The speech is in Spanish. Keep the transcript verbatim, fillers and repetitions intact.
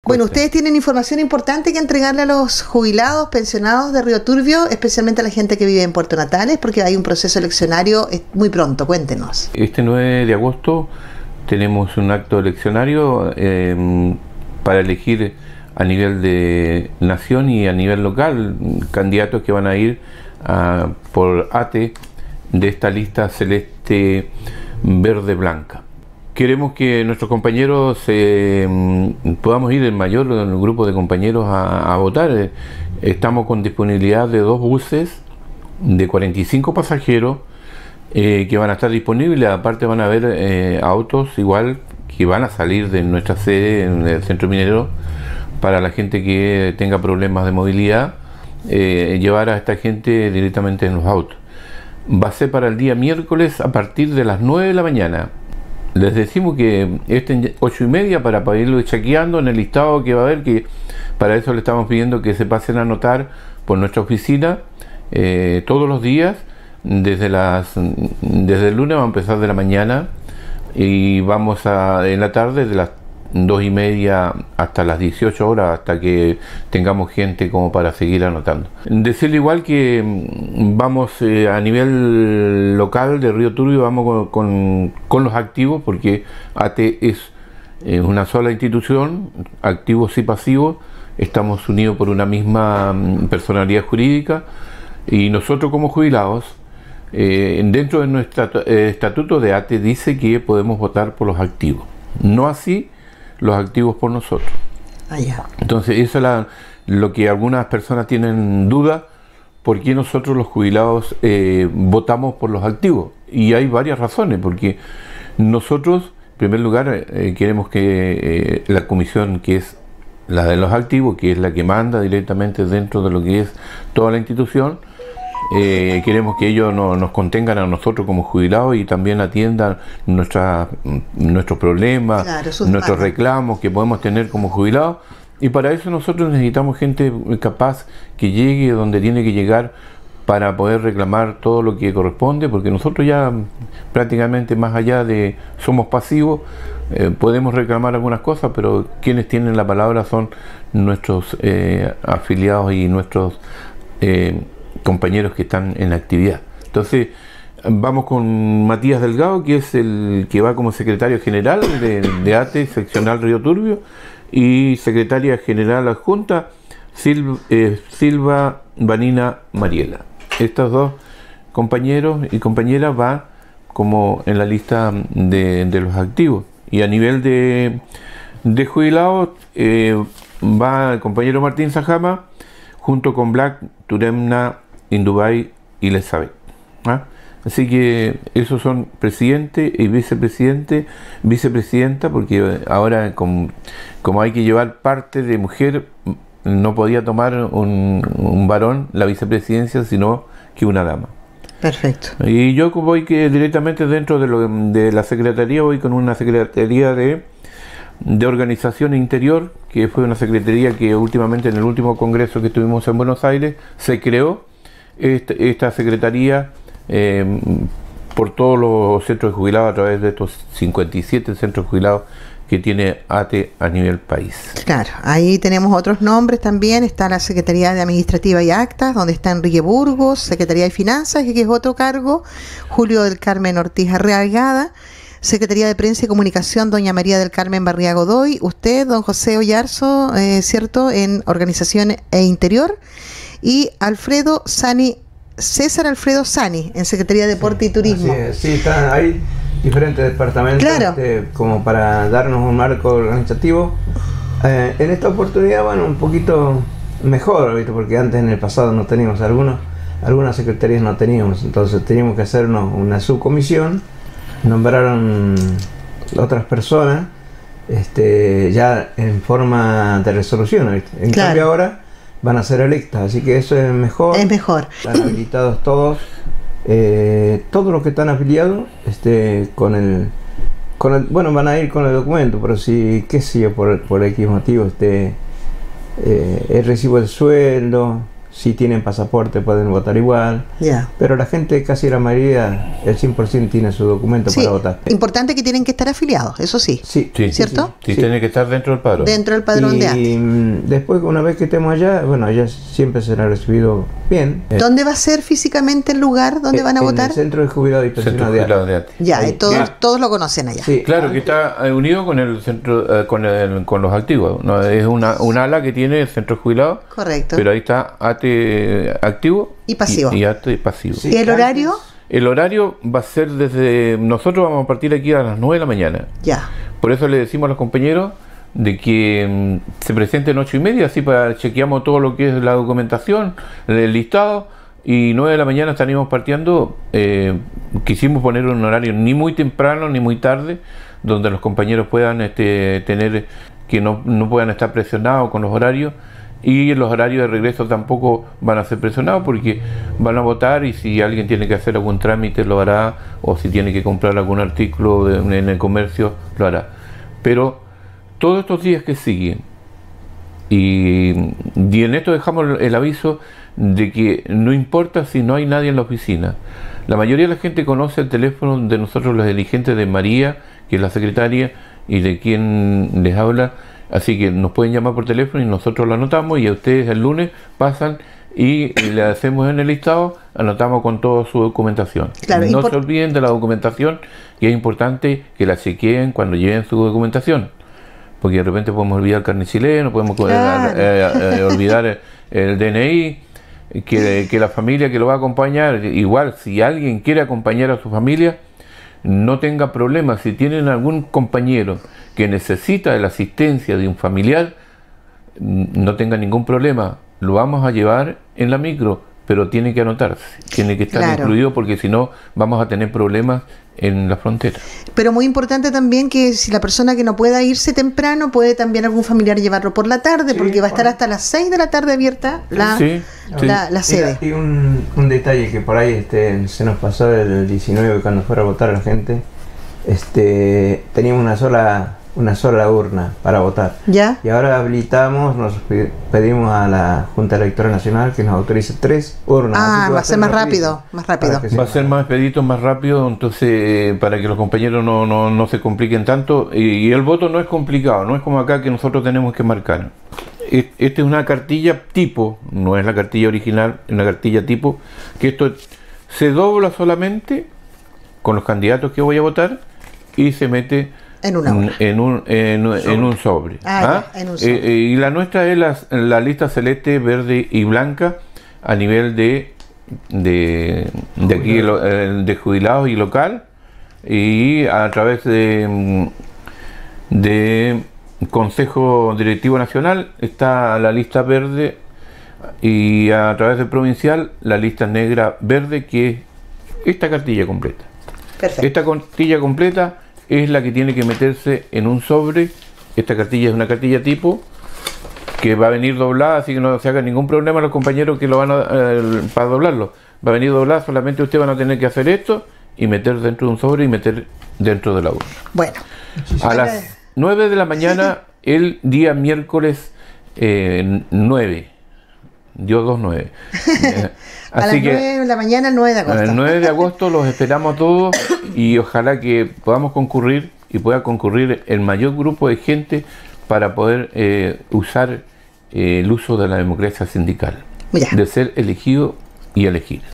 Bueno, ustedes tienen información importante que entregarle a los jubilados, pensionados de Río Turbio, especialmente a la gente que vive en Puerto Natales, porque hay un proceso eleccionario muy pronto. Cuéntenos. Este nueve de agosto tenemos un acto eleccionario eh, para elegir a nivel de nación y a nivel local candidatos que van a ir a, por A T E de esta lista celeste verde blanca. Queremos que nuestros compañeros eh, podamos ir el mayor grupo de compañeros a, a votar. Estamos con disponibilidad de dos buses de cuarenta y cinco pasajeros eh, que van a estar disponibles. Aparte van a haber eh, autos igual que van a salir de nuestra sede en el centro minero para la gente que tenga problemas de movilidad, eh, llevar a esta gente directamente en los autos. Va a ser para el día miércoles a partir de las nueve de la mañana. Les decimos que estén ocho y media para, para irlo chequeando en el listado que va a haber, que para eso le estamos pidiendo que se pasen a anotar por nuestra oficina eh, todos los días, desde las desde el lunes va a empezar de la mañana y vamos a en la tarde de las dos y media hasta las dieciocho horas, hasta que tengamos gente como para seguir anotando. Decirle igual que vamos eh, a nivel local de Río Turbio, vamos con, con, con los activos, porque A T E es eh, una sola institución, activos y pasivos, estamos unidos por una misma personalidad jurídica, y nosotros como jubilados, eh, dentro de nuestro eh, estatuto de A T E dice que podemos votar por los activos, no así los activos por nosotros. Ah, ya. Entonces eso es la, lo que algunas personas tienen duda, por qué nosotros los jubilados eh, votamos por los activos, y hay varias razones, porque nosotros en primer lugar eh, queremos que eh, la comisión, que es la de los activos, que es la que manda directamente dentro de lo que es toda la institución, Eh, queremos que ellos no, nos contengan a nosotros como jubilados y también atiendan nuestra, nuestros problemas, claro, nuestros reclamos que podemos tener como jubilados, y para eso nosotros necesitamos gente capaz que llegue donde tiene que llegar para poder reclamar todo lo que corresponde, porque nosotros ya prácticamente, más allá de somos pasivos, eh, podemos reclamar algunas cosas, pero quienes tienen la palabra son nuestros eh, afiliados y nuestros eh, compañeros que están en la actividad. Entonces vamos con Matías Delgado, que es el que va como secretario general de, de A T E seccional Río Turbio, y secretaria general adjunta Silva, eh, Silva Vanina Mariela. Estos dos compañeros y compañeras van como en la lista de, de los activos, y a nivel de, de jubilados eh, va el compañero Martín Sajama junto con Black, Turemna, Indubay y Elizabeth. ¿Ah? Así que esos son presidente y vicepresidente, vicepresidenta, porque ahora como, como hay que llevar parte de mujer, no podía tomar un, un varón la vicepresidencia, sino que una dama. Perfecto. Y yo voy que directamente dentro de, lo, de la secretaría, voy con una secretaría de, de organización interior, que fue una secretaría que últimamente en el último congreso que tuvimos en Buenos Aires se creó. Esta, esta secretaría eh, por todos los centros de jubilados, a través de estos cincuenta y siete centros jubilados que tiene A T E a nivel país. Claro, ahí tenemos otros nombres también. Está la Secretaría de Administrativa y Actas, donde está Enrique Burgos, Secretaría de Finanzas, que es otro cargo, Julio del Carmen Ortiz Arriagada, Secretaría de Prensa y Comunicación, doña María del Carmen Barría Godoy, usted, don José Ollarzo, eh, cierto, en Organización e Interior, y Alfredo Sani, César Alfredo Sani, en Secretaría de Deporte sí, y Turismo. Así es, sí, están ahí diferentes departamentos, claro, este, como para darnos un marco organizativo. Eh, en esta oportunidad, bueno, un poquito mejor, ¿viste? Porque antes en el pasado no teníamos algunos, algunas secretarías no teníamos, entonces teníamos que hacernos una subcomisión, nombraron otras personas, este, ya en forma de resolución, ¿viste? En claro. cambio ahora van a ser electas, así que eso es mejor. Es mejor. Están habilitados todos, eh, todos los que están afiliados, este, con el, con el, bueno, van a ir con el documento, pero si, qué sé yo, por, por X motivo, este, eh, el recibo del sueldo, si tienen pasaporte pueden votar igual, Ya. pero la gente, casi la mayoría, el cien por ciento tiene su documento Sí, para votar. importante que tienen que estar afiliados, eso sí. Sí, Sí. ¿Cierto? Sí, Sí. tiene que estar dentro del padrón. Dentro del padrón y de actas. mm, después, una vez que estemos allá, bueno, allá siempre será recibido bien. Eh, ¿Dónde va a ser físicamente el lugar donde van a en votar? el Centro de Jubilados y Centro Pensionados de Jubilado Arte. de Arte. Ya, Ahí. eh, todos, Ya. todos lo conocen allá. Sí, Claro, que está eh, unido con el centro, eh, con, el- con los activos. ¿no? Es una, una ala que tiene el centro jubilado, Correcto. pero ahí está A T activo Y pasivo. y, y A T pasivo. Sí. ¿Y el horario? El horario va a ser desde... Nosotros vamos a partir aquí a las nueve de la mañana. Ya. Por eso le decimos a los compañeros de que mm, se presenten ocho y media, así para chequeamos todo lo que es la documentación, el listado, y nueve de la mañana estaríamos partiendo. Eh, quisimos poner un horario ni muy temprano ni muy tarde, donde los compañeros puedan este, tener, que no, no puedan estar presionados con los horarios, y los horarios de regreso tampoco van a ser presionados porque van a votar, y si alguien tiene que hacer algún trámite lo hará, o si tiene que comprar algún artículo de- en el comercio lo hará. Pero todos estos días que siguen, y, y en esto dejamos el aviso de que no importa si no hay nadie en la oficina. La mayoría de la gente conoce el teléfono de nosotros los dirigentes, de María, que es la secretaria, y de quien les habla, así que nos pueden llamar por teléfono y nosotros lo anotamos, y a ustedes el lunes pasan y le hacemos en el listado, anotamos con toda su documentación. Claro, no impor- se olviden de la documentación, y es importante que la chequeen cuando lleven su documentación, porque de repente podemos olvidar el carnet chileno, podemos eh, Claro. eh, eh, olvidar el, el D N I, que, que la familia que lo va a acompañar, igual si alguien quiere acompañar a su familia, no tenga problemas. Si tienen algún compañero que necesita de la asistencia de un familiar, no tenga ningún problema, lo vamos a llevar en la micro, pero tiene que anotarse, tiene que estar Claro. incluido, porque si no vamos a tener problemas en la frontera. Pero muy importante también que si la persona que no pueda irse temprano, puede también algún familiar llevarlo por la tarde, Sí, porque va a estar bueno. hasta las seis de la tarde abierta la, Sí, sí. la, la sede. Y, y un, un detalle que por ahí este, se nos pasó el diecinueve, cuando fuera a votar la gente, este, teníamos una sola una sola urna para votar. ¿Ya? Y ahora habilitamos, nos pi- pedimos a la Junta Electoral Nacional que nos autorice tres urnas. Ah, Así que va a ser más rapidito, rápido, más rápido. para que Va a sea- ser más expedito, más rápido, entonces eh, para que los compañeros no, no, no se compliquen tanto. Y, y el voto no es complicado, no es como acá que nosotros tenemos que marcar. Es- Esta es una cartilla tipo, no es la cartilla original, es una cartilla tipo, que esto se dobla solamente con los candidatos que voy a votar y se mete En una urna. en un, en, en un sobre. Ah, ya, en un sobre. Eh, eh, y la nuestra es la, la lista celeste, verde y blanca a nivel de de, de aquí lo- eh, de jubilados y local, y a través de mm, de Consejo Directivo Nacional está la lista verde, y a través de provincial la lista negra verde, que es esta cartilla completa. Perfecto. Esta cartilla completa es la que tiene que meterse en un sobre. Esta cartilla es una cartilla tipo que va a venir doblada, así que no se haga ningún problema los compañeros que lo van a eh, para doblarlo. Va a venir doblada, solamente ustedes van a tener que hacer esto y meter dentro de un sobre y meter dentro de la urna. Bueno, A las nueve de la mañana, el día miércoles eh, nueve. Dios dos nueve. Eh, a las nueve de la mañana, el nueve de agosto. el nueve de agosto los esperamos a todos, y ojalá que podamos concurrir y pueda concurrir el mayor grupo de gente para poder eh, usar eh, el uso de la democracia sindical, Ya. de ser elegido y elegir.